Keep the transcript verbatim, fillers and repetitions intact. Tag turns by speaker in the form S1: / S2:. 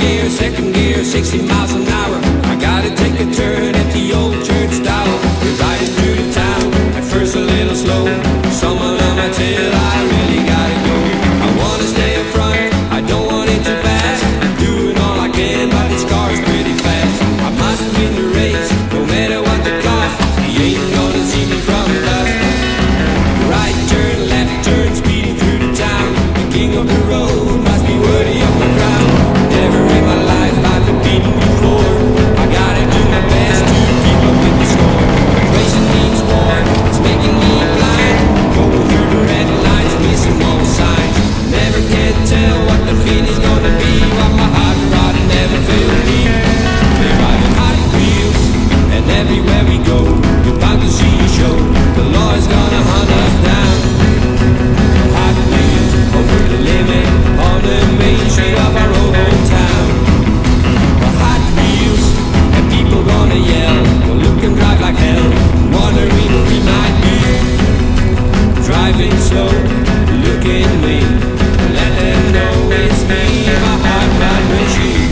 S1: gear, second gear, sixty miles an hour. I gotta take a turn at the old church tower. We're riding through the town, at first a little slow. Someone on my tail, I really gotta go. I wanna stay up front, I don't want it to pass. Doing all I can, but this car's pretty fast. I must win the race, no matter what the cost. He ain't gonna see me from the dust. Right turn, left turn, speeding through the town. The king of the road must be worthy of my crown. Never in my life I've been beaten before. I gotta do my best to keep up with the score. Racing means war, it's making me blind. Going through the red lights, missing all signs. Never can tell what the feeling's gonna be. What my hot rod never failed me. We're riding hot wheels, and everywhere we go, we're bound to see a show. The law is gonna hunt us down. Hot wheels, over the limit, on the main street of our old hometown. Hot wheels, and people gonna yell. We'll look and drive like hell, wondering where we might be. Driving slow, look at me, let them know it's me, my hot rod machine.